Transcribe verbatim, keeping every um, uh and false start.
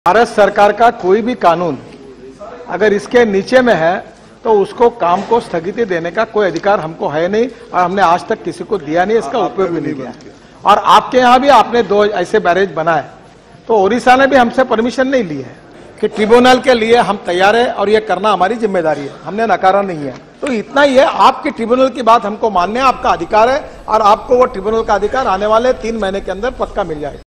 भारत सरकार का कोई भी कानून अगर इसके नीचे में है तो उसको काम को स्थगिति देने का कोई अधिकार हमको है नहीं और हमने आज तक किसी को दिया नहीं, इसका उपयोग भी नहीं किया। और आपके यहाँ भी आपने दो ऐसे बैरेज बनाए तो ओडिशा ने भी हमसे परमिशन नहीं ली है कि ट्रिब्यूनल के लिए हम तैयार है और ये करना हमारी जिम्मेदारी है, हमने नकारा नहीं है। तो इतना ही है, आपकी ट्रिब्यूनल की बात हमको मानने आपका अधिकार है और आपको वो ट्रिब्यूनल का अधिकार आने वाले तीन महीने के अंदर पक्का मिल जाएगा।